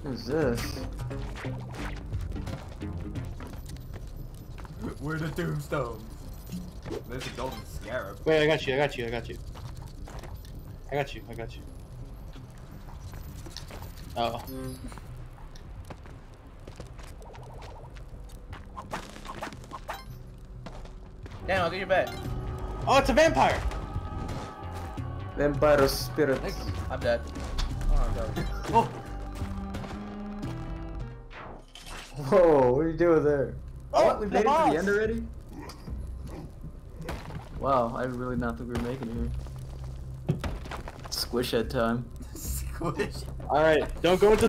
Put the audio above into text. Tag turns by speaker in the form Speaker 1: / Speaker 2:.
Speaker 1: What is this?
Speaker 2: Where are the tombstones? There's a golden scarab.
Speaker 3: Wait, I got you. Oh.
Speaker 4: Damn, I'll get your back.
Speaker 3: Oh, it's a vampire!
Speaker 1: Vampire spirit.
Speaker 4: I'm dead. Oh, no.
Speaker 2: Oh!
Speaker 1: Whoa, what are you doing there?
Speaker 3: Oh,
Speaker 1: What? We made it to
Speaker 3: boss.
Speaker 1: the end already? Wow, I really not think we were making it here. Squishhead time.
Speaker 2: Squish.
Speaker 3: Alright, don't go into